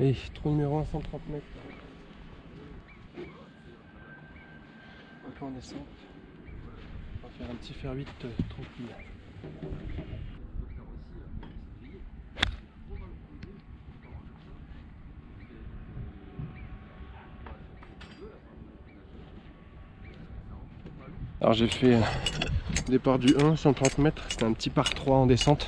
Allez, trou numéro 1, 130 mètres. Un peu en descente. On va faire un petit fer 8 tranquille. Alors j'ai fait départ du 1, 130 mètres, c'était un petit par 3 en descente.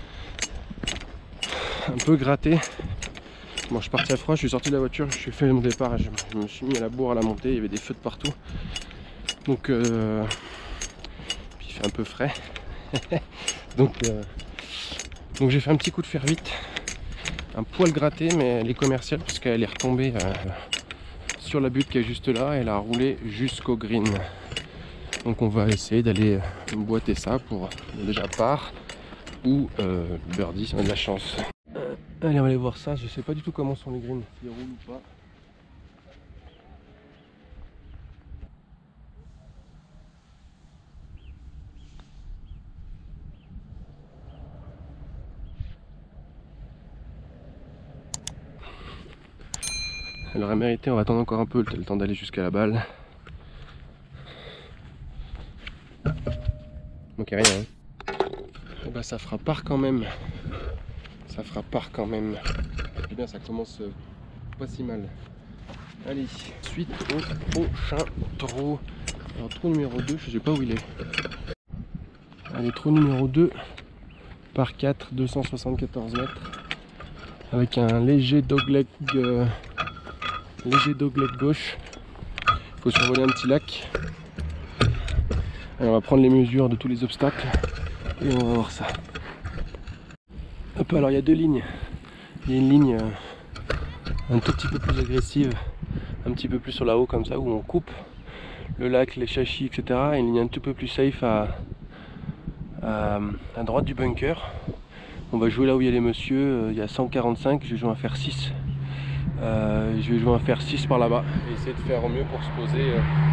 Un peu gratté. Bon, je suis parti à froid, je suis sorti de la voiture, je suis fait mon départ, je me suis mis à la bourre à la montée, il y avait des feux de partout. Donc puis il fait un peu frais. donc j'ai fait un petit coup de fer 8. Un poil gratté, mais elle est commerciale parce qu'elle est retombée sur la butte qui est juste là, et elle a roulé jusqu'au green. Donc on va essayer d'aller boîter ça pour déjà par ou birdie si on a de la chance. Allez, on va aller voir ça. Je sais pas du tout comment sont les greens, s'ils roulent ou pas. Elle aurait mérité, on va attendre encore un peu, le temps d'aller jusqu'à la balle. Ok, rien. Hein. Et bah ça fera part quand même. Ça fera part quand même. Eh bien, ça commence pas si mal. Allez, suite au prochain trou. Alors, trou numéro 2, je sais pas où il est. Allez, trou numéro 2, par 4, 274 mètres. Avec un léger dogleg gauche. Il faut survoler un petit lac. Allez, on va prendre les mesures de tous les obstacles et on va voir ça. Hop, alors il y a deux lignes. Il y a une ligne un tout petit peu plus agressive, un petit peu plus sur la haut comme ça, où on coupe le lac, les châchis, etc. Et une ligne un tout peu plus safe à droite du bunker. On va jouer là où il y a les messieurs, il y a 145, je vais jouer un fer 6. Je vais jouer un fer 6 par là-bas et essayer de faire au mieux pour se poser.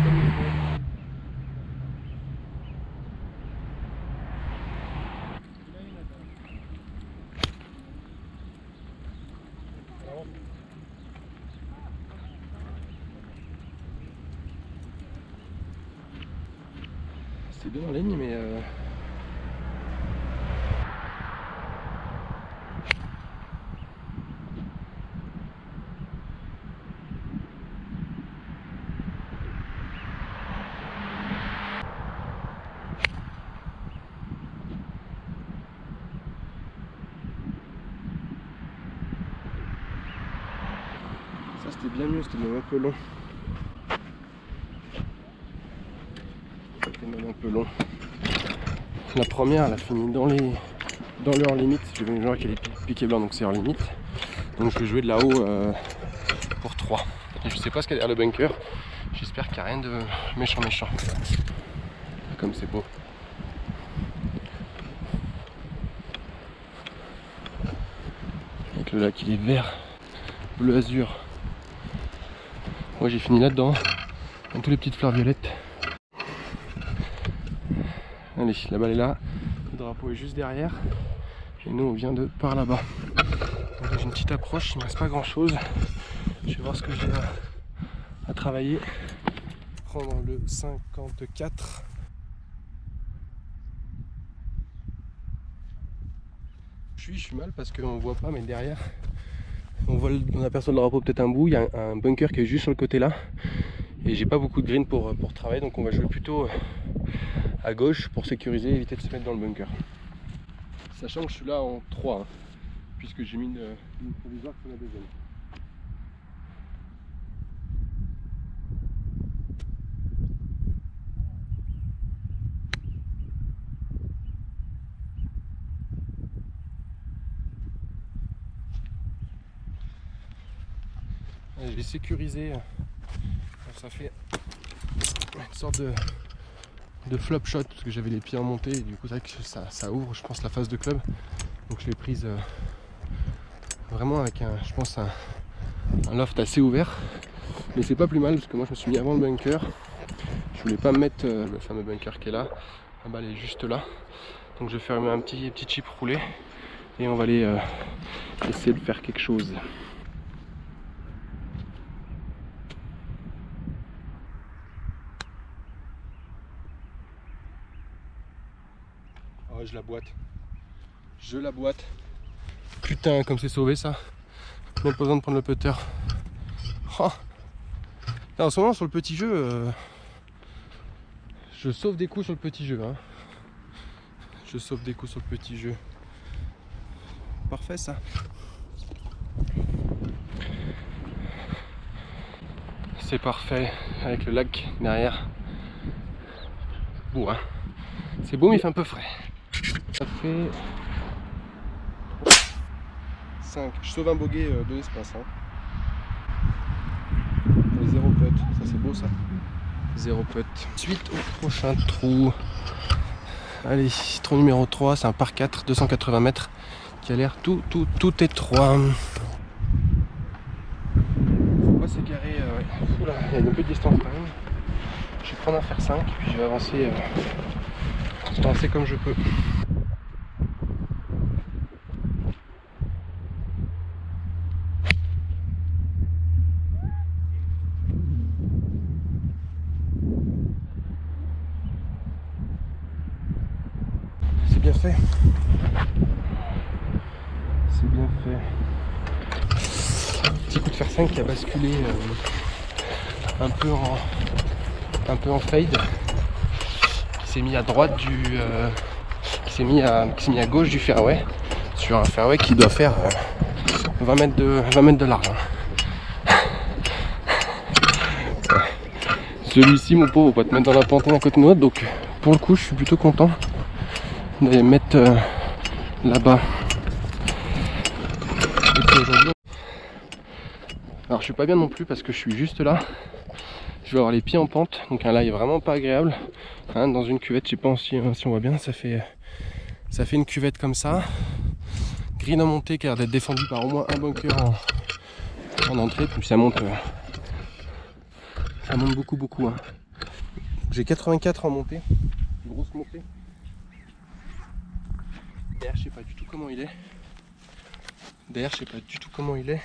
C'est bien en ligne, mais ça c'était bien mieux, c'était même un peu long. C'était même un peu long. La première, elle a fini dans leur limite. Je vais jouer qu'elle est piqué blanc, donc c'est hors limite. Donc je vais jouer de là-haut pour 3. Et je sais pas ce qu'il y a derrière le bunker. J'espère qu'il n'y a rien de méchant. Comme c'est beau. Avec le lac, il est vert, bleu azur. Moi j'ai fini là-dedans, dans toutes les petites fleurs violettes. Allez, la balle est là, le drapeau est juste derrière. Et nous on vient de par là-bas. J'ai une petite approche, il ne me reste pas grand chose. Je vais voir ce que j'ai à travailler. Prendre le 54. Je suis mal parce qu'on voit pas, mais derrière on aperçoit le drapeau peut-être un bout. Il y a un bunker qui est juste sur le côté là. Et j'ai pas beaucoup de green pour travailler, donc on va jouer plutôt à gauche pour sécuriser et éviter de se mettre dans le bunker. Sachant que je suis là en 3, hein, puisque j'ai mis une provisoire sur la deuxième. Allez, je vais sécuriser. Ça fait une sorte de flop shot parce que j'avais les pieds en montée et du coup c'est vrai que ça ouvre, je pense, la phase de club. Donc je l'ai prise vraiment avec je pense un loft assez ouvert, mais c'est pas plus mal parce que moi je me suis mis avant le bunker. Je voulais pas me mettre le fameux bunker qui est là. La balle est juste là, donc je vais faire un petit chip roulé et on va aller essayer de faire quelque chose. Oh, je la boite. Je la boite. Putain, comme c'est sauvé ça. Même pas besoin de prendre le putter. Oh. Là, en ce moment, sur le petit jeu, je sauve des coups sur le petit jeu. Hein. Je sauve des coups sur le petit jeu. Parfait ça. C'est parfait avec le lac derrière. Beau hein. C'est beau mais il fait un peu frais. Ça fait 5. Je sauve un bogey de l'espace. Hein. Et 0 putt. Ça c'est beau ça. 0 putt. Suite au prochain trou. Allez, trou numéro 3, c'est un par 4, 280 mètres, qui a l'air tout étroit. Faut pas s'égarer, ouais. Oula, il y a un peu de distance quand même. Je vais prendre un fer 5, puis je vais avancer comme je peux. C'est bien fait. C'est bien fait. Petit coup de fer 5 qui a basculé un peu en fade. Qui s'est mis à droite du. Qui s'est mis à gauche du fairway. Sur un fairway qui doit faire 20 mètres de large. Celui-ci, mon pauvre, va te mettre dans la pente à côté de l'autre. Donc pour le coup, je suis plutôt content d'aller mettre là-bas. Alors je suis pas bien non plus parce que je suis juste là. Je vais avoir les pieds en pente, donc là il est vraiment pas agréable. Hein, dans une cuvette, je sais pas si on voit bien, ça fait une cuvette comme ça. Green en montée qui a l'air d'être défendu par au moins un bunker en entrée, puis ça monte beaucoup. Hein. J'ai 84 en montée, grosse montée. Derrière je sais pas du tout comment il est.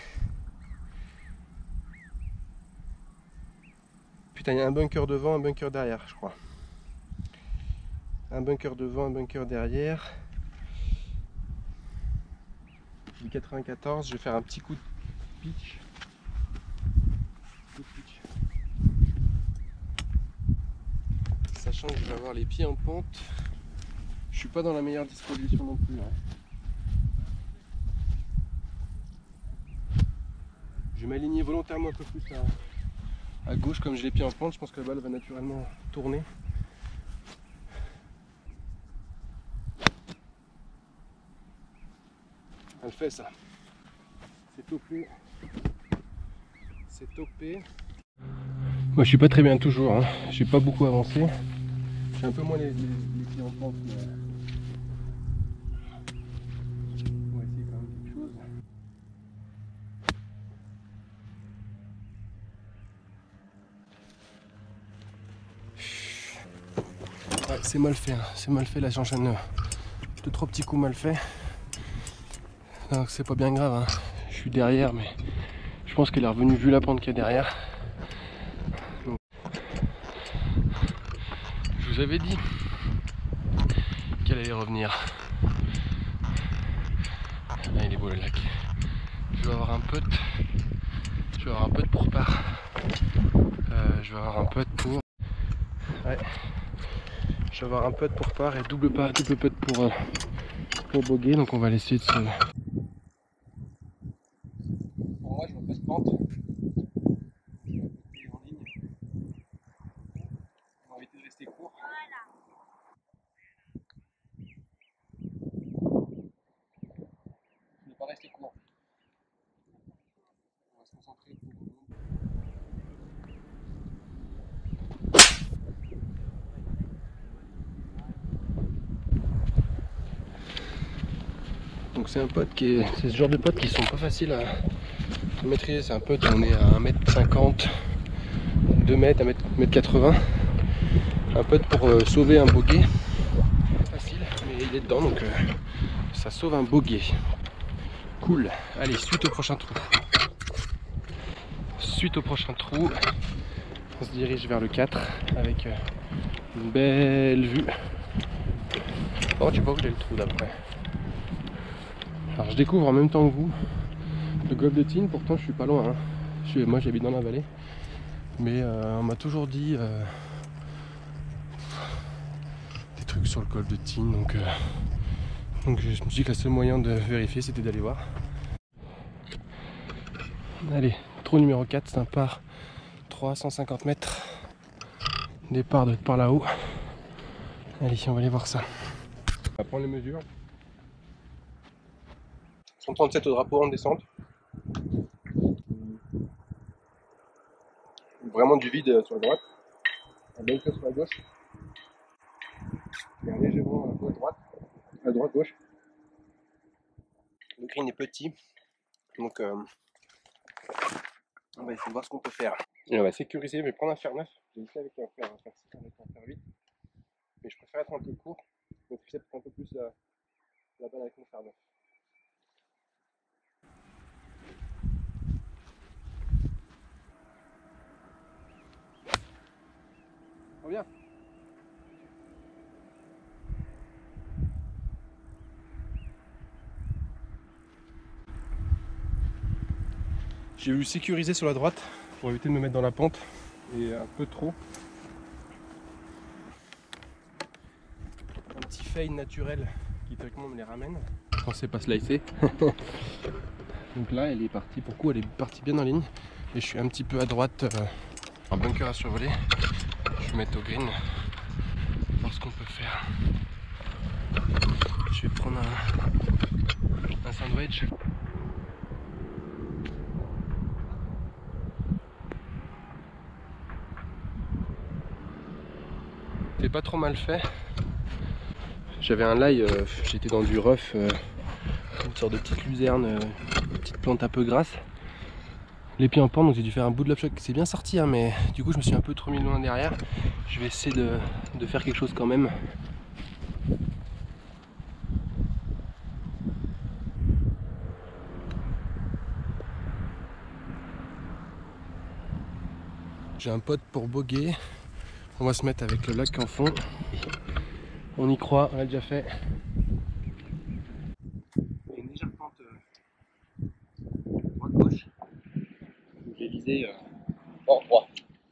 Putain, il y a un bunker devant, un bunker derrière, je crois. Un bunker devant, un bunker derrière. Du 94, je vais faire un petit coup de pitch. Sachant que je vais avoir les pieds en pente. Je suis pas dans la meilleure disposition non plus. Hein. Je vais m'aligner volontairement un peu plus à gauche comme j'ai les pieds en pente. Je pense que la balle va naturellement tourner. Elle fait ça. C'est topé. C'est topé. Moi je suis pas très bien toujours. Hein. J'ai pas beaucoup avancé. J'ai un peu moins les pieds en pente. Mais... on va essayer quand même quelque chose. Ouais, c'est mal fait. Hein. C'est mal fait. Là j'enchaîne 2-3 petits coups mal faits. Donc c'est pas bien grave. Hein. Je suis derrière, mais je pense qu'elle est revenue vu la pente qu'il y a derrière. Donc, je vous avais dit qu'elle allait revenir. Ah, il est beau le lac. Je vais avoir un putt. Je vais avoir un putt pour par. Je vais avoir un putt pour. Ouais. Je vais avoir un putt pour par et double putt pour bogey. Donc on va laisser de se. Pour moi, je vois pas de pente. Je vais en ligne. On va éviter de rester court. Je ne vais pas rester court. On va se concentrer pour. Donc c'est un putt c'est ce genre de putts qui sont pas faciles à maîtriser. C'est un putt, on est à 1m50, 2 mètres, 1m80. Un putt pour sauver un bogey. Facile, mais il est dedans donc ça sauve un bogey. Cool. Allez, suite au prochain trou. On se dirige vers le 4 avec une belle vue. Par contre, je sais pas où j'ai le trou d'après. Alors je découvre en même temps que vous le golfe de Tignes, pourtant je suis pas loin. Hein. Moi j'habite dans la vallée. Mais on m'a toujours dit des trucs sur le golfe de Tignes. Donc je me suis dit que le seul moyen de vérifier c'était d'aller voir. Allez, trou numéro 4, c'est un par 350 mètres. Départ de par là-haut. Allez, on va aller voir ça. On va prendre les mesures. 137 au drapeau en descente. Vraiment du vide sur la droite. Un bel sur la gauche. Et un léger vent à droite. À droite, gauche. Le green est petit. Donc on va essayer de voir ce qu'on peut faire. Et on va sécuriser, je vais prendre un fer 9. J'ai essayé avec un fer 6 avec un fer 8. Mais je préfère être un peu court. Donc je sais un peu plus la balle avec mon fer 9. Reviens. J'ai voulu sécuriser sur la droite pour éviter de me mettre dans la pente et un peu trop. Un petit fade naturel qui théoriquement me les ramène quand c'est pas slicé. Donc là elle est partie, pour coup elle est partie bien en ligne et je suis un petit peu à droite, un bunker à survoler. Je vais mettre au green, voir ce qu'on peut faire. Je vais prendre un sandwich. C'était pas trop mal fait. J'avais un lie, j'étais dans du rough, une sorte de petite luzerne, une petite plante un peu grasse. Les pieds en pente, donc j'ai dû faire un bout de love shot. C'est bien sorti, hein, mais du coup je me suis un peu trop mis loin derrière. Je vais essayer de faire quelque chose quand même. J'ai un pote pour boguer. On va se mettre avec le lac en fond. On y croit, on l'a déjà fait. Il y a une légère pente droite-gauche. J'ai visé hors droit.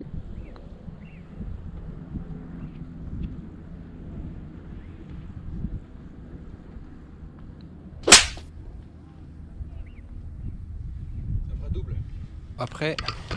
Ça fera double. Après,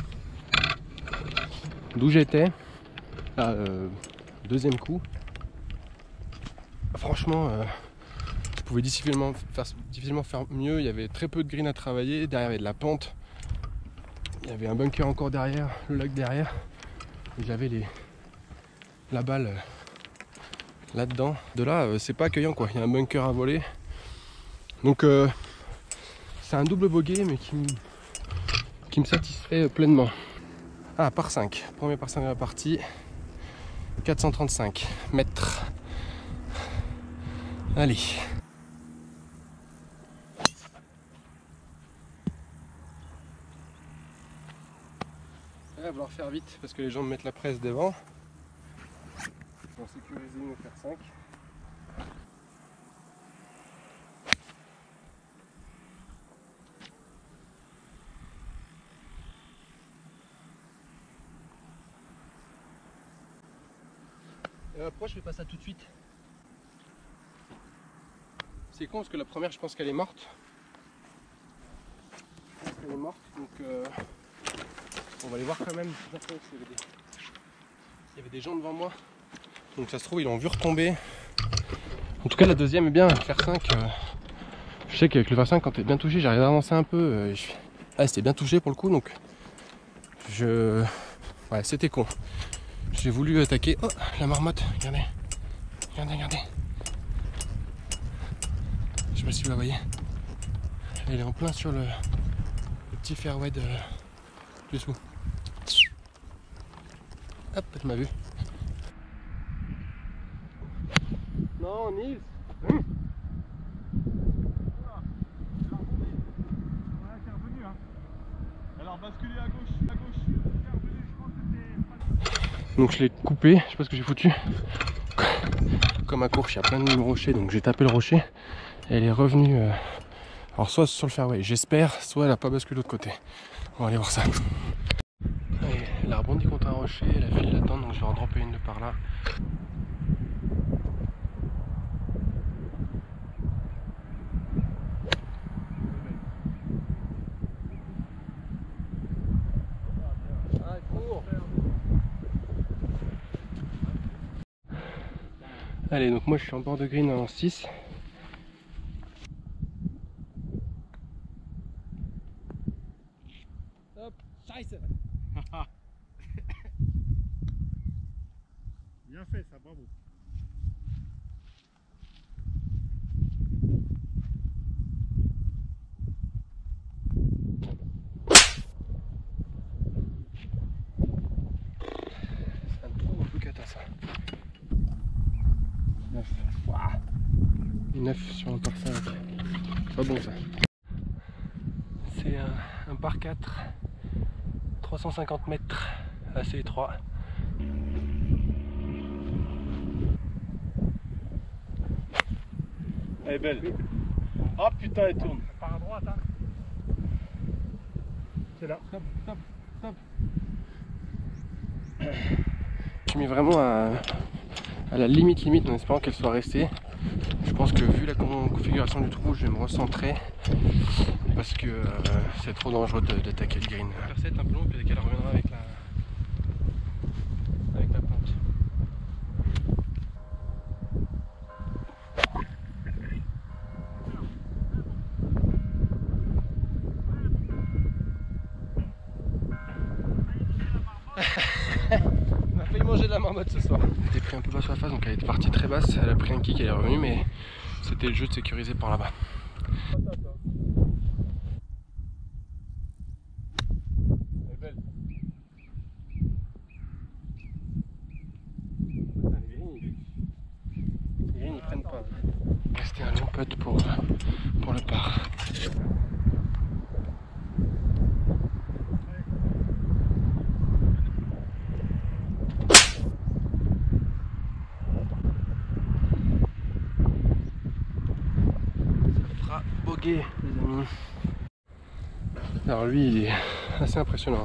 d'où j'étais, deuxième coup, franchement, je pouvais difficilement faire mieux. Il y avait très peu de green à travailler. Derrière, il y avait de la pente. Il y avait un bunker encore derrière, le lac derrière. Et j'avais la balle là-dedans. De là, c'est pas accueillant quoi. Il y a un bunker à voler. Donc, c'est un double bogey, mais qui me satisfait pleinement. Ah, par 5. Premier par 5 de la partie. 435 mètres. Allez. Il va falloir faire vite parce que les gens me mettent la presse devant. On va sécuriser une faire 5. Et après je fais pas ça tout de suite. C'est con parce que la première je pense qu'elle est morte. Elle est morte donc on va aller voir quand même. Il y avait des gens devant moi. Donc ça se trouve ils l'ont vu retomber. En tout cas la deuxième est bien, faire 5. Je sais qu'avec le fer 5 quand t'es bien touché j'arrive à avancer un peu. Ah c'était bien touché pour le coup donc ouais c'était con. J'ai voulu attaquer. Oh la marmotte, regardez. Regardez. Je sais pas si vous la voyez. Elle est en plein sur le petit fairway dessous. Hop, elle m'a vu. Non, Nils. Alors basculer à gauche. Donc je l'ai coupé, je sais pas ce que j'ai foutu. comme à Courche, il y a plein de rochers, donc j'ai tapé le rocher et elle est revenue. Alors soit sur le fairway, j'espère, soit elle n'a pas basculé de l'autre côté. On va aller voir ça. Allez, elle a rebondi contre un rocher, elle a filé là-dedans, donc je vais en dropper une de par là. Allez, donc moi je suis en bord de green en 6. Hop, scheiße. Bien fait ça, bravo. C'est un trou un peu cata ça. 9. Wow. 9 sur un par 5. C'est pas bon ça. C'est un par 4. 350 mètres. Assez étroit. Elle est belle. Oh putain, elle tourne. Elle part à droite, hein. C'est là. Stop, stop, stop. Je mets vraiment à la limite en espérant qu'elle soit restée. Je pense que vu la configuration du trou, je vais me recentrer parce que c'est trop dangereux d'attaquer le green. La percée est un peu longue, peut-être qu'elle reviendra avec la pente. On a failli manger de la marmotte ce soir. Elle était pris un peu bas sur la face, donc elle était partie très basse. Elle a pris un kick, elle est revenue, mais c'était le jeu de sécuriser par là-bas. Elle est belle. Les greens ils prennent pas. C'était un long putt pour le par. Les amis. Alors lui il est assez impressionnant.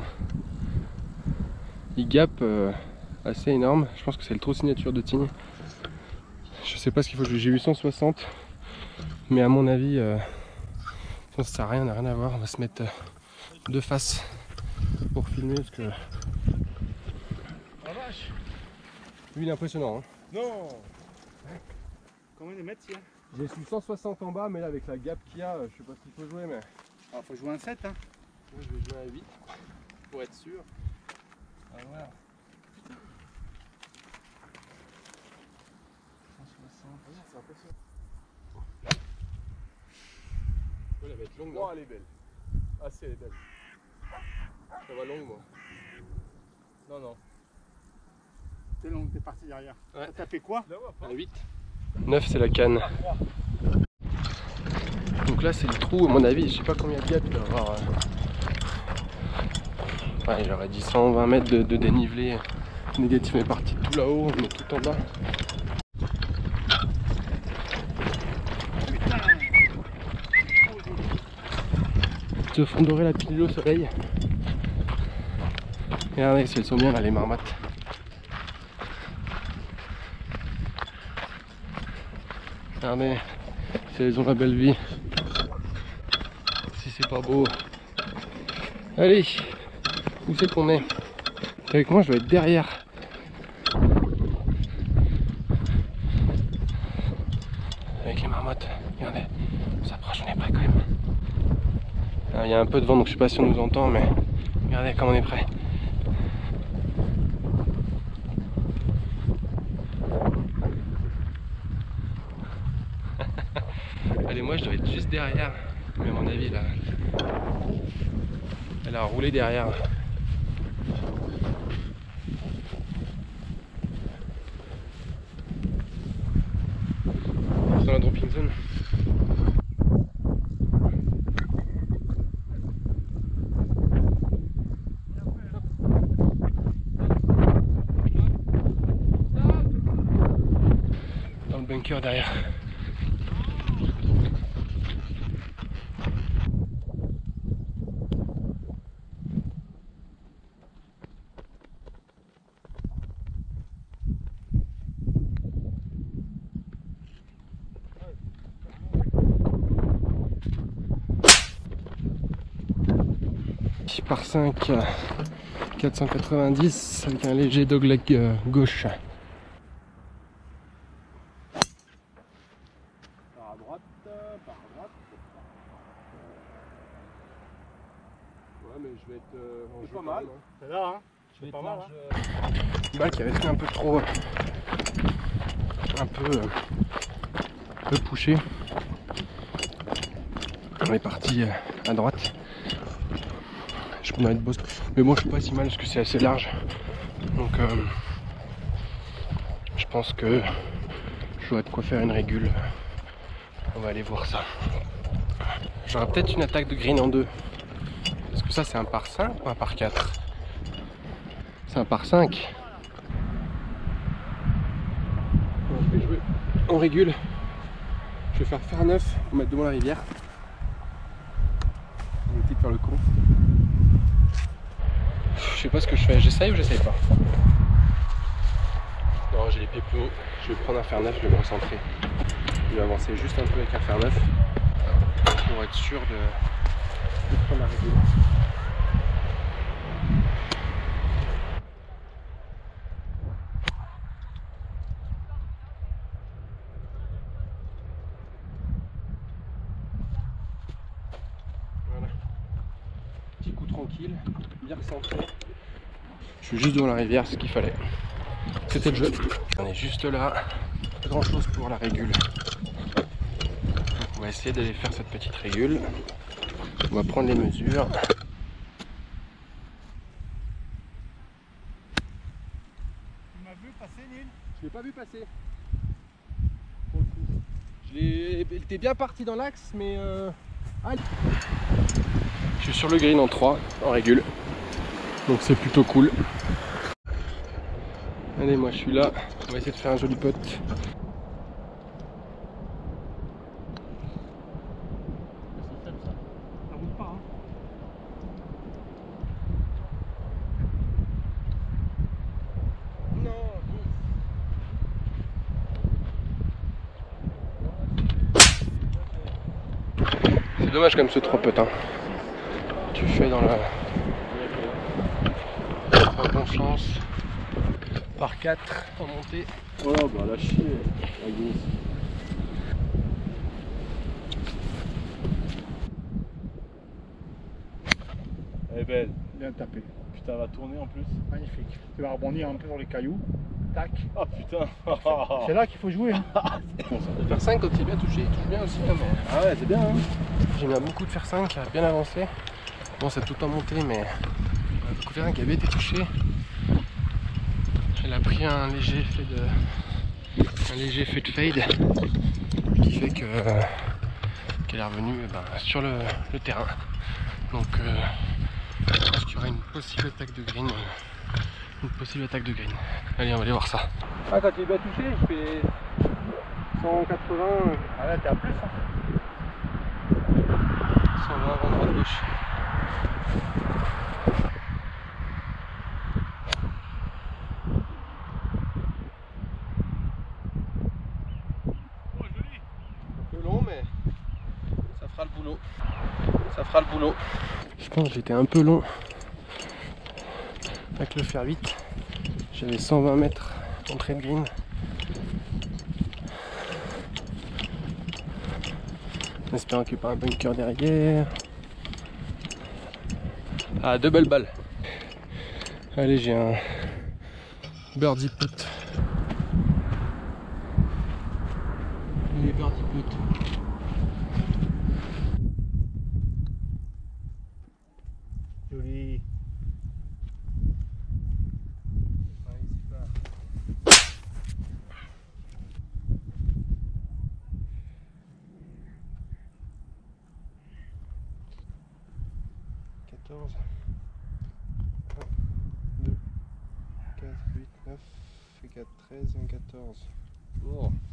Il gap assez énorme. Je pense que c'est le trou signature de Tignes. Je sais pas ce qu'il faut. J'ai 860, mais à mon avis ça sert à rien, n'a rien à voir. On va se mettre de face pour filmer parce que La vache. lui il est impressionnant. Hein. Non. Combien de mètres il y a? J'ai su 160 en bas, mais là avec la gap qu'il y a, je sais pas s'il faut jouer, mais Ah, faut jouer un 7, hein. moi je vais jouer à 8 pour être sûr. Ah voilà. 160. C'est impressionnant. Elle va être longue. Oh, elle est belle. Ah, si, elle est belle. Ça va longue moi. Non, non. T'es long, t'es parti derrière. Ouais. T'as tapé quoi? À 8. 9 c'est la canne. Donc là c'est le trou, à mon avis, je sais pas combien de gap il doit avoir. Ouais, j'aurais dit 120 mètres de dénivelé. Négatif est parti tout là-haut, mais tout en bas. Se font dorer la pilule au soleil. Regardez si elles sont bien là les marmottes. Regardez si elles ont la belle vie. Si c'est pas beau. Allez, où c'est qu'on est? Avec moi je dois être derrière. Avec les marmottes. Regardez, on s'approche, on est près quand même. Alors, il y a un peu de vent donc je sais pas si on nous entend, mais regardez comme on est près. Allez, moi je dois être juste derrière, mais à mon avis là, elle a roulé derrière. Dans la dropping zone. Dans le bunker derrière. Par 5 490 avec un léger dogleg gauche. Par à droite, par à droite. Ouais, mais je vais être en C'est jeu pas quand mal. même, hein. C'est là, hein. Je vais C'est pas être mal. large, balle qui avait fait un peu trop, un peu poussé. On est parti à droite. Je peux être boss, mais moi je suis pas si mal parce que c'est assez large. Donc je pense que je dois de quoi faire une régule. On va aller voir ça. J'aurai peut-être une attaque de green en 2. Est-ce que ça c'est un par 5 ou un par 4? C'est un par 5. Je vais jouer en régule. Je vais faire 9 pour mettre devant la rivière. On va essayer de faire le con. Je sais pas ce que je fais. J'essaye ou j'essaye pas? Non, j'ai les pieds plus hauts. Je vais prendre un fer 9, je vais me recentrer. Je vais avancer juste un peu avec un fer 9 pour être sûr de prendre la régule. Voilà. Petit coup tranquille, bien recentré. Je suis juste devant la rivière, ce qu'il fallait. C'était le jeu. On est juste là. Pas grand chose pour la régule. Donc on va essayer d'aller faire cette petite régule. On va prendre les mesures. Tu m'as vu passer, Nil? Je l'ai pas vu passer. Pour le coup. Il était bien parti dans l'axe, mais allez. Je suis sur le green en 3, en régule. Donc c'est plutôt cool. Allez, moi je suis là. On va essayer de faire un joli putt. Ça roule pas, hein. Non. C'est dommage comme ce 3 putts. Hein. Tu fais dans la bon sens. Par 4 en montée. Oh bah la chier, la gauche. Elle est belle. Bien tapé. Putain, elle va tourner en plus. Magnifique. Tu vas rebondir un peu sur les cailloux. Tac. Ah putain. C'est là qu'il faut jouer. Hein. Faire 5 quand il est bien touché, il touche bien aussi. Hein, mais... Ah ouais, c'est bien. Hein. J'ai mis beaucoup de fer 5, qui a bien avancé. Bon, c'est tout en montée, mais le coup de fer 5 qui avait été touché. Elle a pris un léger effet de fade qui fait que qu'elle est revenue sur le terrain. Donc je pense qu'il y aura une possible attaque de green. Allez, on va aller voir ça. Ah, quand il est bien touché, je fais 180. Ah là, t'es à plus. Hein. 120 avant droite gauche. Un peu long, mais ça fera le boulot. Je pense que j'étais un peu long avec le fer 8. J'avais 120 mètres entrée de green. En espérant qu'il n'y ait pas un bunker derrière. Ah, 2 belles balles. Allez, j'ai un birdie putt. Les birdie putt. Joli. Allez, c'est pas... 14, 1, 2, 4, 8, 9, et 4, 13, 1, 14. Bon.